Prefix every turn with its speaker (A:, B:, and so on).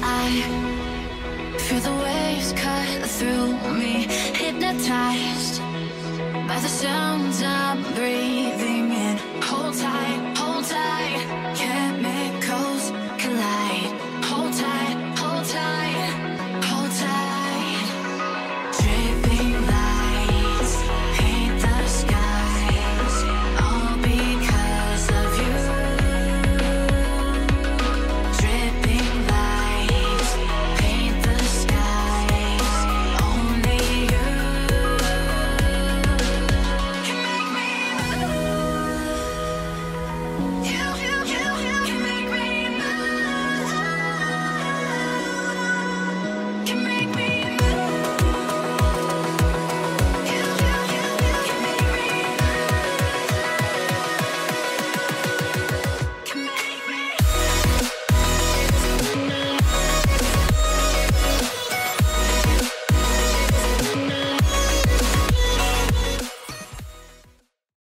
A: I feel the waves cut through me, hypnotized by the sounds I'm breathing in. Hold tight, can't